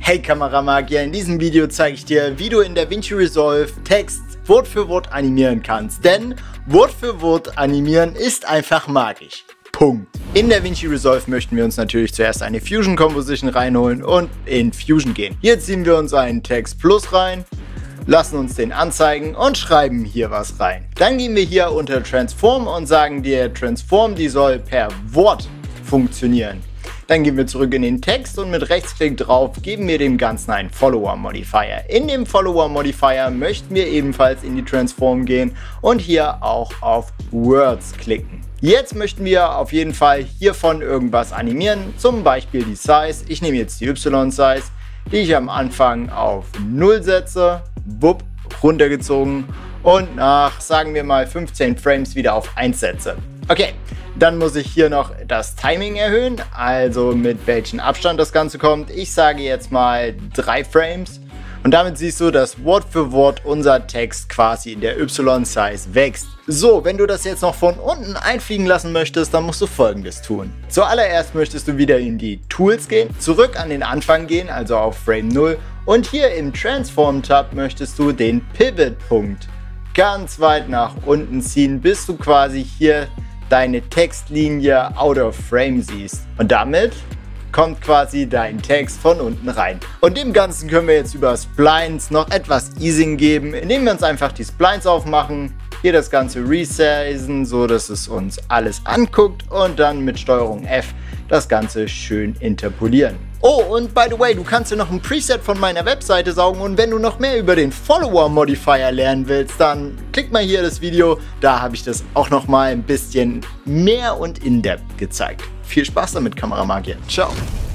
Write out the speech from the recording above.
Hey Kameramagier, in diesem Video zeige ich dir, wie du in DaVinci Resolve Text Wort für Wort animieren kannst. Denn Wort für Wort animieren ist einfach magisch. Punkt. In DaVinci Resolve möchten wir uns natürlich zuerst eine Fusion Composition reinholen und in Fusion gehen. Hier ziehen wir uns einen Text Plus rein, lassen uns den anzeigen und schreiben hier was rein. Dann gehen wir hier unter Transform und sagen dir, Transform, die soll per Wort funktionieren. Dann gehen wir zurück in den Text und mit Rechtsklick drauf geben wir dem Ganzen einen Follower Modifier. In dem Follower Modifier möchten wir ebenfalls in die Transform gehen und hier auch auf Words klicken. Jetzt möchten wir auf jeden Fall hiervon irgendwas animieren, zum Beispiel die Size. Ich nehme jetzt die Y-Size, die ich am Anfang auf 0 setze, wupp, runtergezogen und nach, sagen wir mal, 15 Frames wieder auf 1 setze. Okay, dann muss ich hier noch das Timing erhöhen, also mit welchem Abstand das Ganze kommt. Ich sage jetzt mal 3 Frames und damit siehst du, dass Wort für Wort unser Text quasi in der Y-Size wächst. So, wenn du das jetzt noch von unten einfliegen lassen möchtest, dann musst du Folgendes tun. Zuallererst möchtest du wieder in die Tools gehen, zurück an den Anfang gehen, also auf Frame 0 und hier im Transform-Tab möchtest du den Pivot-Punkt ganz weit nach unten ziehen, bis du quasi hier deine Textlinie out of frame siehst. Und damit kommt quasi dein Text von unten rein. Und dem Ganzen können wir jetzt über Splines noch etwas Easing geben, indem wir uns einfach die Splines aufmachen, hier das Ganze resizen, so dass es uns alles anguckt und dann mit Steuerung F das Ganze schön interpolieren. Oh, und by the way, du kannst dir noch ein Preset von meiner Webseite saugen und wenn du noch mehr über den Follower Modifier lernen willst, dann klick mal hier das Video, da habe ich das auch noch mal ein bisschen mehr und in-depth gezeigt. Viel Spaß damit, Kameramagier. Ciao.